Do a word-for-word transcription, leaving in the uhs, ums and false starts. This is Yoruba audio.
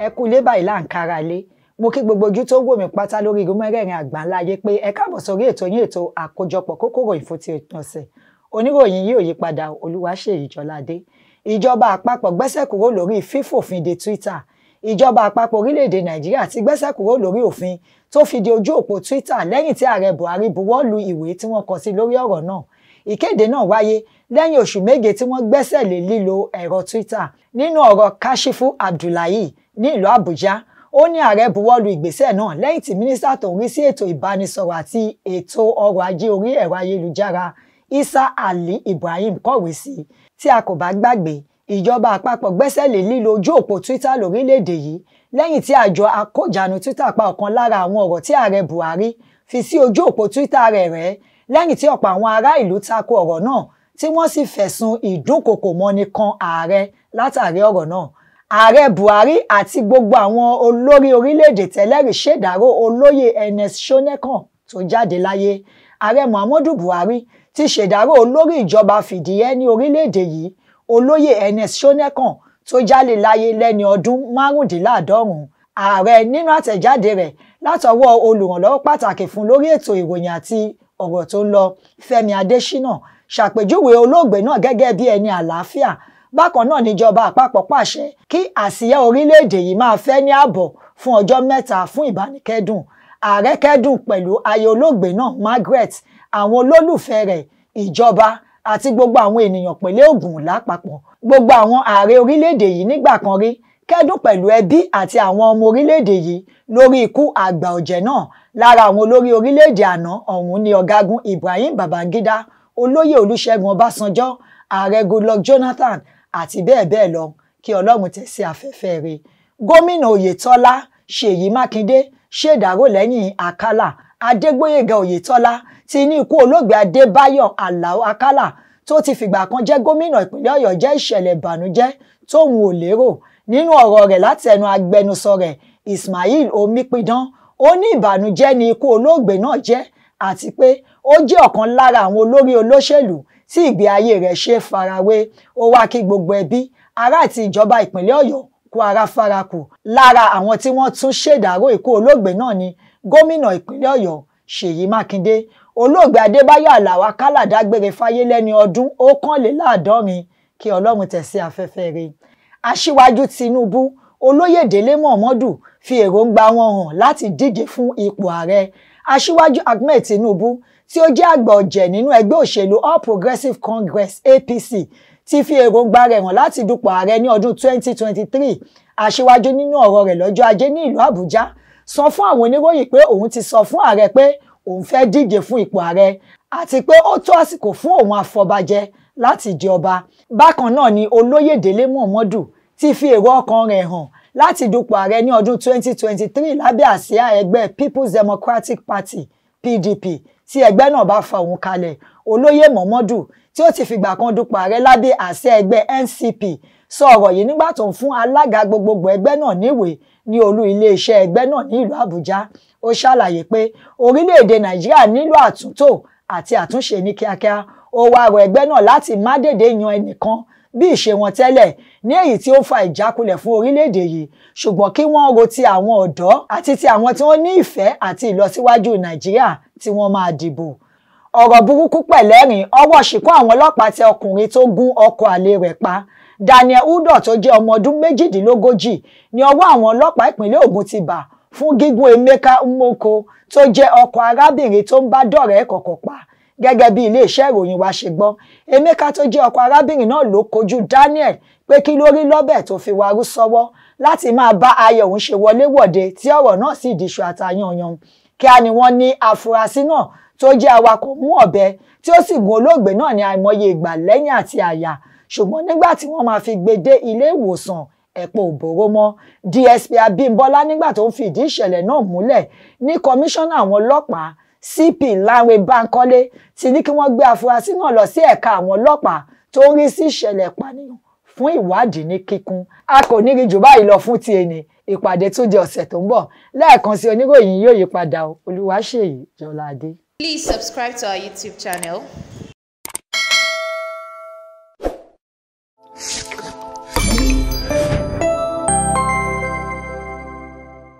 ẹ kú ilé báyìí là ń kára lé mo kí gbogbo ojú tó wò mí pátá lórí igun mẹ́rẹ̀ẹ̀rin àgbáńláyé pé ẹ káàbọ̀ sórí ètò yín ètò àkójọpọ̀ kókó ìròyìn fún ti ọ̀sẹ̀ oníròyìn yìí ò yí padà Olúwaṣèyí Jọládé. Ìjọba àpapọ̀ gbẹ́sẹ̀ kúrò lórí fífòfin de Twitter. Ìjọba àpapọ̀ orílẹ̀-èdè Nàìjíríà ti gbẹ́sẹ̀ kúrò lórí òfin tó fi de ojú òpó Twitter lẹ́yìn tí ààrẹ Buhari buwọ́ lu ìwé tí wọ́n kọ sí lórí ọ̀rọ̀ náà. Ìkéde náà wáyé lẹ́yìn oṣù méje tí wọ́n gbẹ́sẹ̀ lé lílo ẹ̀rọ Twitter. Nínú ọ̀rọ̀ Kashifu Abdullahi ní ìlú Àbújá, ó ní ààrẹ buwọ́ lu ìgbésẹ̀ náà lẹ́yìn tí mínísítà tó ń rí sí ètò ìbánisọ̀rọ̀ àti ètò ọrọ̀ ajé orí ẹ̀rọ ayélujára Isa Ali Ibrahim kọ̀wé sí. Tí a kò bá gbàgbé, ìjọba àpapọ̀ gbẹ́sẹ̀ lé lílo ojú òpó Twitter lórílẹ̀‐èdè yìí lẹ́yìn tí àjọ akójànú Twitter pa ọ̀kan lára àwọn ọ̀rọ̀ tí ààrẹ Buhari fi sí ojú òpó Twitter rẹ̀ rẹ́ lẹ́yìn tí ọ̀pọ̀ àwọn ará ìlú tako ọ̀rọ̀ náà tí wọ́n sì fẹ̀sùn ìdúnkokò mọ́ni kan ààrẹ látàrí ọ̀rọ̀ náà. Ààrẹ Buhari àti gbogbo àwọn olórí orílẹ̀-èdè tẹ́lẹ̀rí ṣèdárò olóyè Ernest Shonekan tó jáde láyé. Ààrẹ Momodu Buhari ti ṣèdárò olórí ìjọba fìdíhẹ́ ní orílẹ̀-èdè yìí olóyè Ernest Shonekan tó jáde láyé lẹ́ni ọdún márùndínláàádọ́rùn-ún. Ààrẹ nínú àtẹ̀jáde rẹ̀ látọwọ́ olùrànlọ́wọ́ pàtàkì fún lórí ètò ìròyìn àti ọ̀rọ̀ tó ń lọ Fẹ́mi Adésínà ṣàpèjúwe olóògbé náà gẹ́gẹ́ bí ẹni àlàáfíà. Bákan náà níjọba àpapọ̀ pàṣẹ kí àsíá orílẹ̀-èdè yìí máa fẹ́ ní ààbọ̀ fún ọjọ́ mẹ́ta fún ìbánikẹ́dùn. Ààrẹ kẹ́dùn pẹ̀lú aya olóògbé náà Margaret, àwọn olólùfẹ́ rẹ̀, ìjọba àti gbogbo àwọn ènìyàn pẹ̀lẹ́ Ògùn lápapọ̀. Gbogbo àwọn ààrẹ orílẹ̀-èdè yìí nígbà kan rí kẹ́dùn pẹ̀lú ẹbí àti àwọn ọmọ orílẹ̀-èdè yìí lórí ikú àgbà ọ̀jẹ̀ náà. Lára àwọn olórí orílẹ̀-èdè àná ọ̀hún ni ọ̀gágun Ibrahim Babangida, olóyè Olúṣẹ́gun Ọbásanjọ́, ààrẹ Goodluck Jonathan àti bẹ́ẹ̀ bẹ́ẹ̀ lọ. Kí Ọlọ́run tẹ̀ sí afẹ́fẹ́ rẹ̀. Gómìnà Oyetola Ṣèyí Mákindé ṣèdárò lẹ́yìn Akala. Adégbóyèga Oyetola ti ní ikú olóògbé Adébáyọ̀ Alao-Akala tó ti fìgbà kan jẹ́ gómìnà ìpínlẹ̀ Ọ̀yọ́ jẹ́ ìṣẹ̀lẹ̀ ìbànújẹ́ tóun ò lérò. Nínú ọ̀rọ̀ rẹ̀ láti ẹnu agbẹnusọ rẹ̀ Ismail Omipidan, ó ní ìbànújẹ́ ni ikú olóògbé náà jẹ́ àti pé ó jẹ́ ọ̀kan lára àwọn olórí olóṣèlú tí ìgbé ayé rẹ̀ ṣe farawé. Ó wá kí gbogbo ẹbí ará àti ìjọba ìpínlẹ̀ Ọ̀yọ́ kú ara farakù. Lára àwọn tí wọ́n tún ṣèdárò ikú olóògbé náà ni gómìnà ìpínlẹ̀ Ọ̀yọ́ Ṣèyí Mákindé. Olóògbé Adébáyọ̀ Alao-Akala dágbére fáyé lẹ́ni ọdún ọ̀kànléláàádọ́rin. Kí Ọlọ́run tẹ̀ sí afẹ́fẹ́ rẹ̀. Aṣíwájú Tinubu olóyè Dele Momodu fi èròǹgbà wọn hàn láti díje fún ipò ààrẹ. Aṣíwájú Ahmed Tinubu tí ó jẹ́ àgbà ọ̀jẹ̀ nínú ẹgbẹ́ òṣèlú All Progressives Congress A P C ti fi èròǹgbà rẹ̀ hàn láti dupò ààrẹ ní ọdún twenty twenty-three. Aṣíwájú nínú ọ̀rọ̀ rẹ̀ lọ́jọ́ Ajé ní ìlú Àbújá sọ fún àwọn oníròyìn pé òun ti sọ fún ààrẹ pé òun fẹ́ díje fún ipò ààrẹ àti pé ó tó àsìkò fún òun àfọbàjẹ́ láti di ọba. Bákan náà ni olóyè Dele Momodu ti fi èrò ọkàn rẹ̀ hàn láti dupò ààrẹ ní ọdún twenty twenty-three lábẹ́ àsíá ẹgbẹ́ People's Democratic Party P D P tí ẹgbẹ́ náà bá fa òun kalẹ̀. Olóyè Momodu tí ó ti fìgbà kan dupò ààrẹ lábẹ́ àsíá ẹgbẹ́ N C P sọ ọ̀rọ̀ yìí nígbà tó ń fún alága gbogbogbò ẹgbẹ́ náà níwèé ní olú iléeṣẹ́ ẹgbẹ́ náà ní ìlú Àbújá. Ó ṣàlàyé pé orílẹ̀-èdè Nàìjíríà nílò àtúntò àti àtúnṣe ní kíákíá. Ó wá rọ ẹgbẹ́ náà láti má dédé yan ẹnìkan bí ìṣe wọn tẹ́lẹ̀ ní èyí tí ó fa ìjákulẹ̀ fún orílẹ̀-èdè yìí, ṣùgbọ́n kí wọ́n ro ti àwọn ọ̀dọ́ àti ti àwọn tí wọ́n ní ìfẹ́ àti ìlọsíwájú Nàìjíríà tí wọ́n máa dìbò. Ọ̀rọ̀ burúkú pẹ̀lẹ́rìn ọwọ́ ṣìkún àwọn ọlọ́pàá tẹ ọkùnrin tó gún ọkọ àlè rẹ̀ pa. Daniel Udoh tó jẹ́ ọmọ ọdún méjìdínlógójì ní ọwọ́ àwọn ọlọ́pàá ìpínlẹ̀ Ògùn ti bà fún gígún Emeka Nwoko tó jẹ́ ọkọ arábìnrin tó ń bá dọ̀rẹ́ kọ̀kọ̀ pa. Gẹ́gẹ́ bí iléeṣẹ́ ìròyìn wa ṣe gbọ́, Emeka tó jẹ́ ọkọ arábìnrin náà ló kojú Daniel pé kí ló rí lọ́bẹ̀ tó fi warú sọ́wọ́ láti máa bá aya òun ṣe wọléwọ̀de tí ọ̀rọ̀ náà sì dìṣù àtàyànyàn. Kíá ni wọ́n ní afurasí náà tó jẹ́ awakọ̀ mú ọ̀bẹ tí ó sì gún olóògbé náà ní àìmọye ìgbà lẹ́yìn àti àyà, ṣùgbọ́n nígbà tí wọ́n máa fi gbé dé ilé ìwòsàn ẹ̀pọ̀ òbòrò mọ́. D S P Abímbọ́lá nígbà tó ń fìdí ìṣẹ̀lẹ̀ náà múlẹ̀ ní kọmíṣánná àwọn ọlọ́pàá C P Lanre Bankole ti ní kí wọ́n gbé afurasí náà lọ sí ẹ̀ka àwọn ọlọ́pàá tó ń rí sí ìṣẹ̀lẹ̀ ìpànìyàn fún ìwádìí ní kíkún. A kò ní rí jù báyìí lọ fún ti èní. Ìpàdé tún di ọ̀sẹ̀ tó ń bọ̀. Lẹ́ẹ̀kan sí oníròyìn yóò yí padà. Olúwaṣèyí Jọládé. Please subscribe to our YouTube channel.